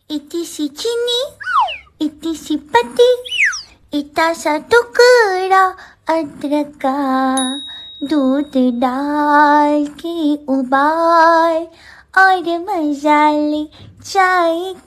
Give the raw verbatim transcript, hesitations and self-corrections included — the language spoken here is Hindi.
इतनी सी चीनी, इतनी सी पत्ती, इतना सा टुकड़ा अदरक का, दूध डाल के उबाल और मसाले चाय